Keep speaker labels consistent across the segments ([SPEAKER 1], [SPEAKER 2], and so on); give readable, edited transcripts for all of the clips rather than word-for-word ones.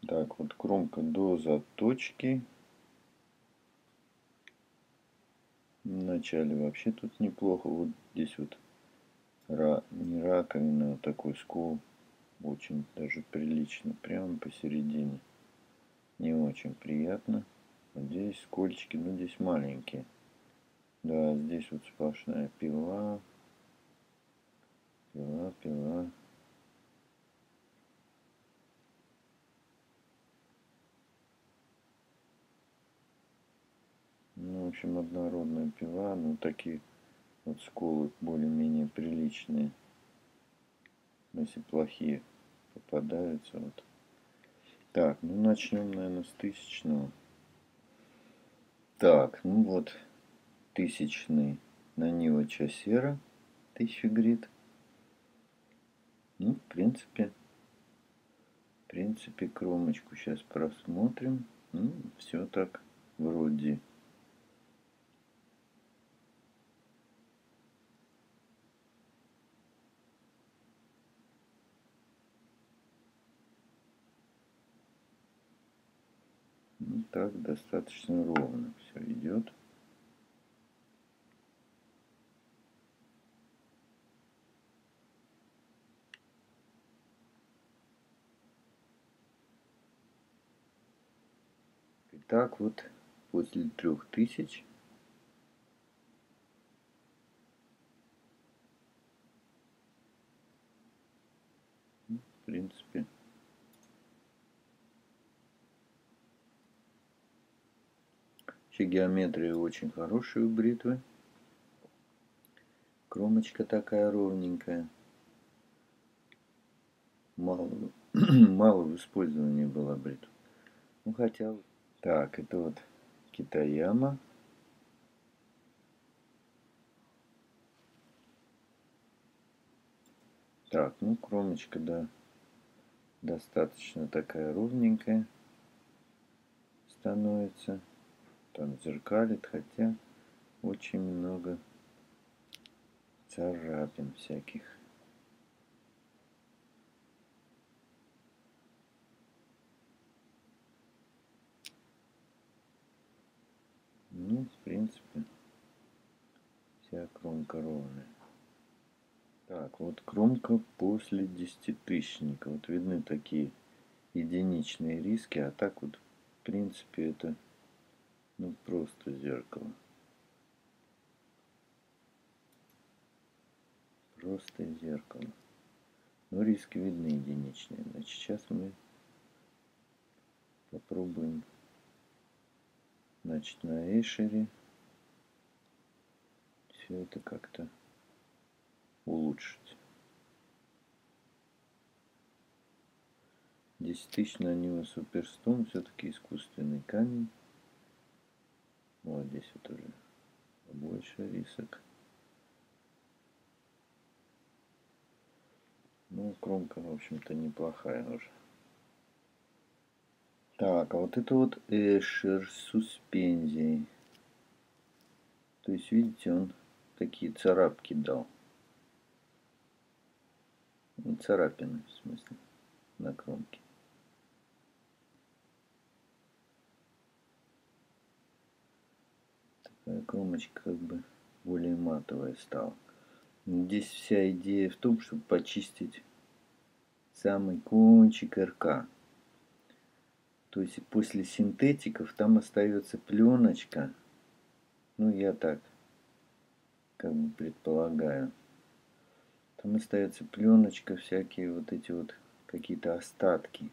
[SPEAKER 1] Так, вот кромка до заточки. Вначале вообще тут неплохо. Вот здесь вот не раковина, а такой скол. Очень даже прилично. Прямо посередине. Не очень приятно. Вот здесь скольчики, но здесь маленькие. Да, здесь вот сплошная пила. Пила. Ну, в общем, однородная пила. Ну, такие вот сколы более-менее приличные. Если плохие попадаются. Вот. Так, ну начнем, наверное, с тысячного. Так, ну вот, тысячный на Нива Часера, 1000 грит. Ну, в принципе, кромочку сейчас просмотрим. Ну, все так вроде. Ну, так достаточно ровно все идет. Итак, вот после 3000 в принципе, вообще геометрия очень хорошая у бритвы. Кромочка такая ровненькая. Мало, мало в использовании была бритва. Ну, хотя... Так, это вот Китаяма. Так, ну, кромочка, да, достаточно такая ровненькая становится. Там зеркалит, хотя очень много царапин всяких. Ну, в принципе, вся кромка ровная. Так, вот кромка после десятитысячника. Вот видны такие единичные риски, а так вот, в принципе, это, ну, просто зеркало. Просто зеркало. Но риски видны единичные. Значит, сейчас мы попробуем, значит, на Эшере все это как-то улучшить. 10 000 на него суперстон, все-таки искусственный камень. Вот здесь вот уже больше рисок. Ну, кромка, в общем-то, неплохая уже. Так, а вот это вот Эшер с суспензией. То есть, видите, он такие царапки дал. Ну, царапины, в смысле, на кромке. Такая кромочка как бы более матовая стала. Здесь вся идея в том, чтобы почистить самый кончик РК. То есть после синтетиков там остается пленочка. Ну, я так как бы предполагаю. Там остается пленочка, всякие вот эти вот какие-то остатки.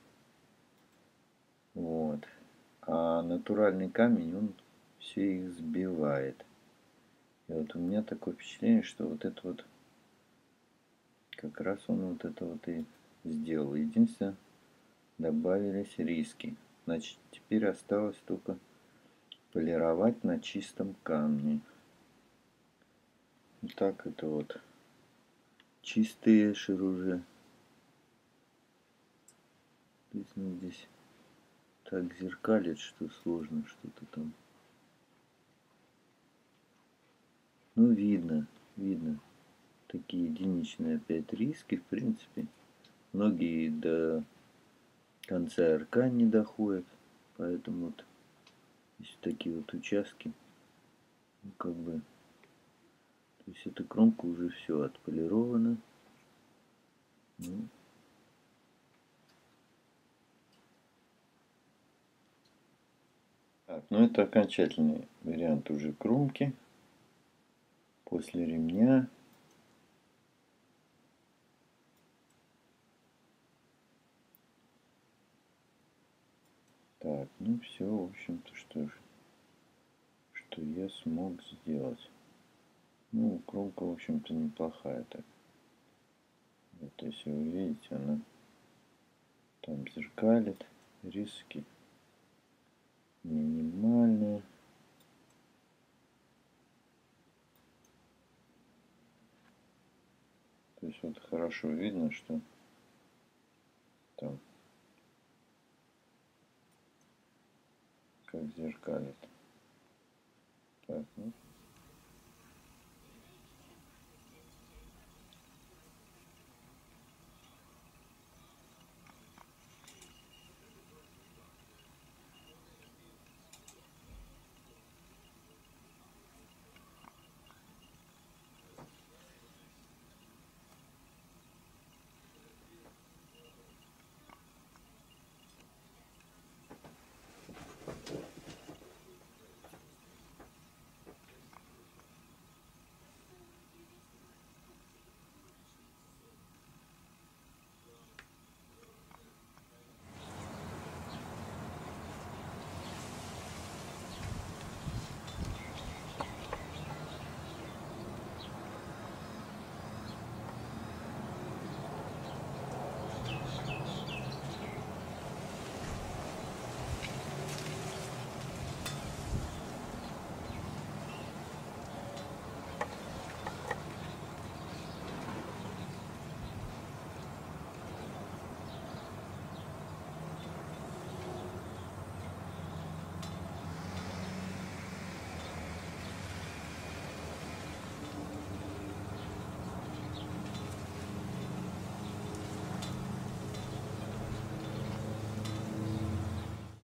[SPEAKER 1] Вот. А натуральный камень, он все их сбивает. И вот у меня такое впечатление, что вот это вот, как раз он вот это вот и сделал. Единственное, добавились риски. Значит, теперь осталось только полировать на чистом камне. Вот так это вот. Чистый эшер уже. То есть, ну, здесь так зеркалит, что сложно что-то там. Ну, видно. Такие единичные опять риски, в принципе. Многие до конца РК не доходит. Поэтому вот есть такие вот участки. Ну, как бы, то есть эта кромка уже все отполирована. Ну, так, ну это окончательный вариант уже кромки после ремня. Так, ну все, в общем-то, что я смог сделать. Ну, кромка, в общем-то, неплохая так. Вот, если вы видите, она там зеркалит, риски минимальные. То есть вот хорошо видно, что там как зеркалит. Так, ну.